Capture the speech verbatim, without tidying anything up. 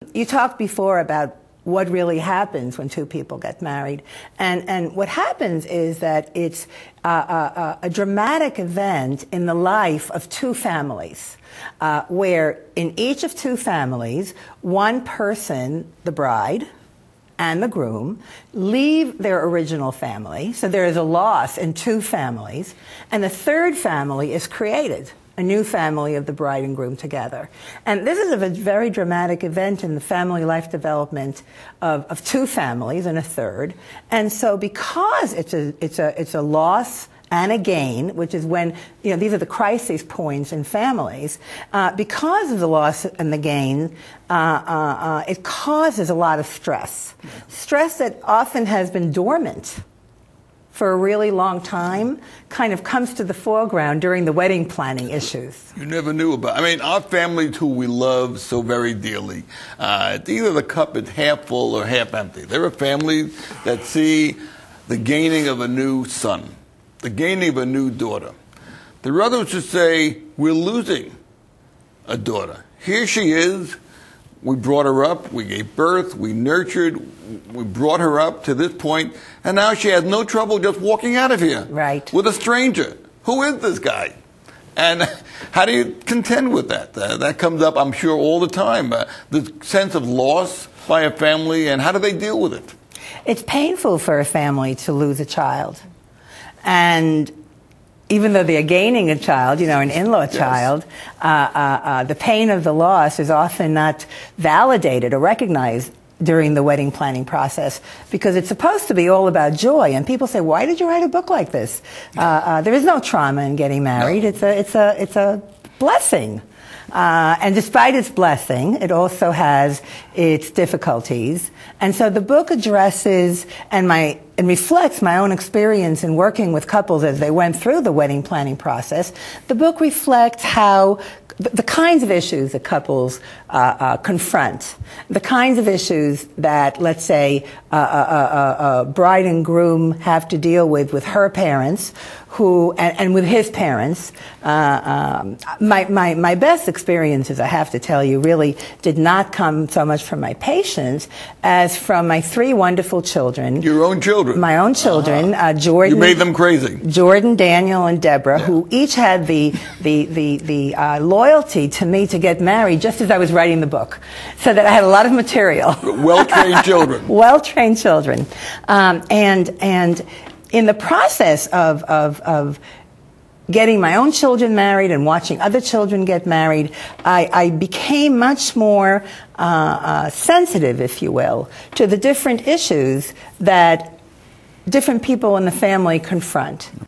You talked before about what really happens when two people get married. And, and what happens is that it's a, a, a dramatic event in the life of two families, uh, where in each of two families, one person, the bride and the groom, leave their original family. So there is a loss in two families. And the third family is created, a new family of the bride and groom together. And this is a very dramatic event in the family life development of, of two families and a third. And so because it's a, it's a, it's a loss and a gain, which is when, you know, these are the crisis points in families, uh, because of the loss and the gain, uh, uh, uh, it causes a lot of stress. Yeah. Stress that often has been dormant for a really long time kind of comes to the foreground during the wedding planning issues. You never knew about. I mean, our families who we love so very dearly, uh, either the cup is half full or half empty. There are families that see the gaining of a new son, the gaining of a new daughter. There are others who say, we're losing a daughter. Here she is. We brought her up, we gave birth, we nurtured, we brought her up to this point, and now she has no trouble just walking out of here. Right. With a stranger. Who is this guy? And how do you contend with that? Uh, that comes up, I'm sure, all the time. Uh, the sense of loss by a family, and how do they deal with it? It's painful for a family to lose a child. And even though they are gaining a child, you know, an in-law yes. child, uh, uh, uh, the pain of the loss is often not validated or recognized during the wedding planning process, because it's supposed to be all about joy. And people say, why did you write a book like this? Uh, uh, there is no trauma in getting married. No. It's a, it's a, it's a blessing. Uh, and despite its blessing, it also has its difficulties. And so the book addresses and my and reflects my own experience in working with couples as they went through the wedding planning process. The book reflects how the, the kinds of issues that couples uh, uh, confront, the kinds of issues that, let's say, a uh, uh, uh, uh, bride and groom have to deal with with her parents, who and, and with his parents. Uh, um, my, my, my best experiences, I have to tell you, really did not come so much from my patients as from my three wonderful children. Your own children? My own children. Uh-huh. uh, Jordan. You made them crazy. Jordan, Daniel, and Deborah, yeah. who each had the, the, the, the uh, loyalty to me to get married just as I was writing the book. So that I had a lot of material. Well-trained children. Well-trained children. Um, and, and in the process of, of, of getting my own children married and watching other children get married, I, I became much more uh, uh, sensitive, if you will, to the different issues that different people in the family confront.